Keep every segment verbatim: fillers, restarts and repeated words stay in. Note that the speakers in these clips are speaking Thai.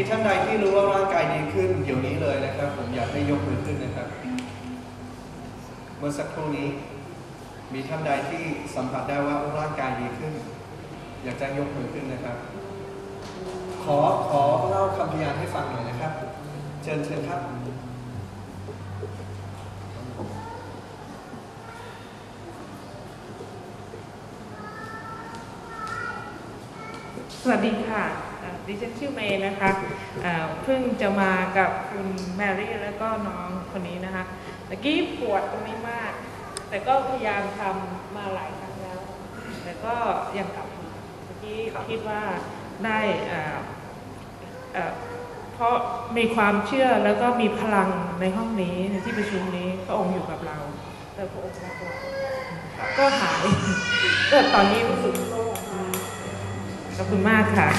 ท่านใดที่รู้ว่าร่างกายดีขึ้นเดี๋ยวนี้เลยนะครับผมอยากให้ยกมือขึ้นนะครับเมื่อสักครู่นี้มีท่านใดที่สัมผัสได้ว่าร่างกายดีขึ้นอยากจะยกมือขึ้นนะครับขอขอเล่าคำพยานให้ฟังหน่อยนะครับเชิญเชิญครับสวัสดีค่ะดิฉันชื่อเมย์นะคะเพิ่งจะมากับคุณแมรี่แล้วก็น้องคนนี้นะคะเมื่อกี้ปวดตรงนี้มากแต่ก็พยายามทำมาหลายครั้งแล้วแต่ก็ยังกลับมาเมื่อกี้คิดว่าได้เพราะมีความเชื่อแล้วก็มีพลังในห้องนี้ในที่ประชุมนี้พระองค์อยู่กับเราแต่พระองค์รักเราก็หายก็ตอนนี้รู้สึกโล่งขอบคุณมากค่ะ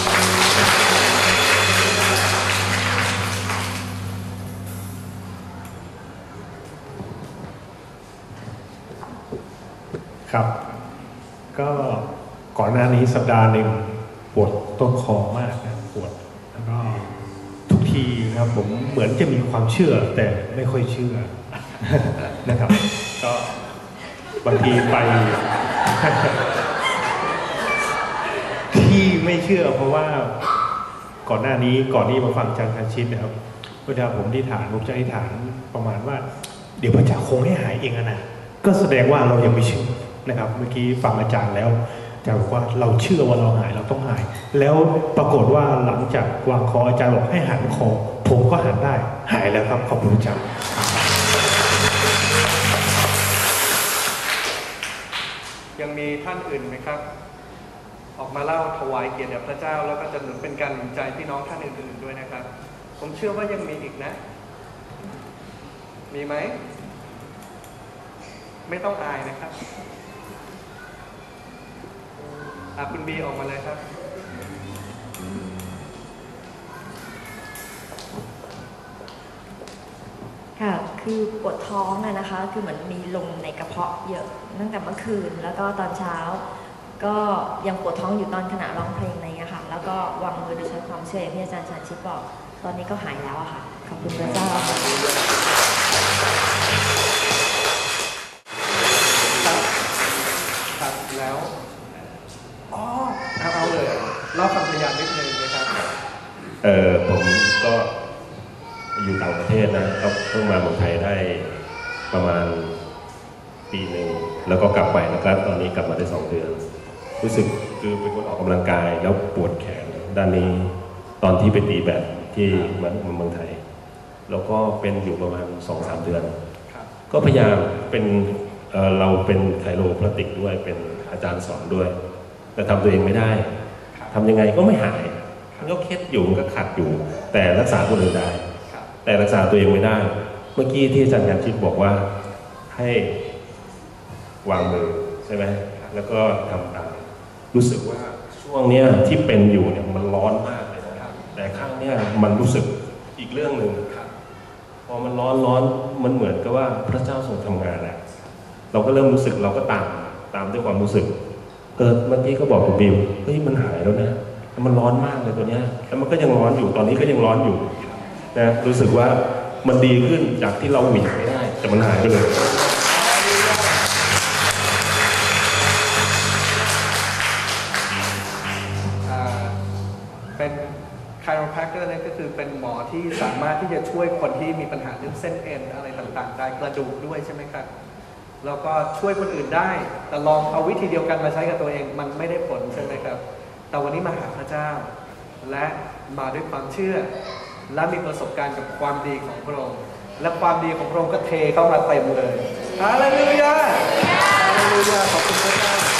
ครับก็ก่อนหน้านี้สัปดาห์หนึ่งปวดต้นคอมากนะปวดแล้วก็ทุกทีครับผมเหมือนจะมีความเชื่อแต่ไม่ค่อยเชื่อนะครับก็บางทีไปที่ไม่เชื่อเพราะว่าก่อนหน้านี้ก่อนที่มาฟังอาจารย์คันชิตนะครับเวลาผมที่ฐานผมจะอธิษฐานประมาณว่าเดี๋ยวพระเจ้าคงให้หายเองนะก็แสดงว่าเรายังไม่เชื่อนะครับเมื่อกี้ฟังอาจารย์แล้วอาจารย์บอกว่าเราเชื่อว่าเราหายเราต้องหายแล้วปรากฏว่าหลังจากวางคออาจารย์บอกให้หันคอผมก็หันได้หายแล้วครับขอบคุณอาจารย์ยังมีท่านอื่นไหมครับออกมาเล่าถวายเกียรติแด่พระเจ้าแล้วก็จะหนุนเป็นการหนุนใจพี่น้องท่านอื่นๆด้วยนะครับผมเชื่อว่ายังมีอีกนะมีไหมไม่ต้องอายนะครับอ่ะคุณบีออกมาเลยครับค่ะคือปวดท้องอะนะคะคือเหมือนมีลมในกระเพาะเยอะตั้งแต่เมื่อคืนแล้วก็ตอนเช้าก็ยังปวดท้องอยู่ตอนขณะร้องเพลงอะไรเงี้ยค่ะแล้วก็วางมือโดยใช้ความเชื่อที่อาจารย์ชันชิดบอกตอนนี้ก็หายแล้วอะค่ะขอบคุณพระเจ้าครับแล้วอ๋อเอาเอาเลยเล่าคำพยานนิดนึงนะครับเออผมก็อยู่ต่างประเทศนะก็เพิ่งมาเมืองไทยได้ประมาณปีหนึ่งแล้วก็กลับไปนะครับตอนนี้กลับมาได้สองเดือนรู้สึกคือเป็นคนออกกำลังกายแล้วปวดแขนด้านนี้ตอนที่ไปตีแบดที่เมืองไทยแล้วก็เป็นอยู่ประมาณสองสามเดือนก็พยายามเป็น เ, เราเป็นไคโรพลาติกด้วยเป็นอาจารย์สอนด้วยแต่ทำตัวเองไม่ได้ทำยังไงก็ไม่หายมันก็เคล็ดอยู่มันก็ขัดอยู่แต่รักษาคนอื่นได้แต่รักษาตัวเองไม่ได้เมื่อกี้ที่อาจารย์ยันชิตบอกว่าให้วางมือใช่ไหมแล้วก็ทำตามรู้สึกว่าช่วงนี้ที่เป็นอยู่เนี่ยมันร้อนมากเลยนะครับแต่ครั้งนี้มันรู้สึกอีกเรื่องหนึ่งพอมันร้อนร้อนมันเหมือนกับว่าพระเจ้าทรงทำงานแหละเราก็เริ่มรู้สึกเราก็ตามตามด้วยความรู้สึกเออเมื่อกี้ก็บอกคุณบิวเฮ้ยมันหายแล้วนะมันร้อนมากเลยตัวเนี้ยแล้วมันก็ยังร้อนอยู่ตอนนี้ก็ยังร้อนอยู่นะรู้สึกว่ามันดีขึ้นจากที่เราหวีไม่ได้แต่มันหายไปเลยเป็นไคโรแพคเตอร์เนี่ยก็คือเป็นหมอที่สามารถที่จะช่วยคนที่มีปัญหาเรื่องเส้นเอ็นอะไรต่างๆได้กระดูกด้วยใช่ไหมครับแล้วก็ช่วยคนอื่นได้แต่ลองเอาวิธีเดียวกันมาใช้กับตัวเองมันไม่ได้ผลใช่ไหมครับแต่วันนี้มาหาพระเจ้าและมาด้วยความเชื่อและมีประสบการณ์กับความดีของพระองค์และความดีของพระองค์ก็เทเข้ามาเต็มเลยฮาเลลูยาฮาเลลูยาขอบคุณพระเจ้า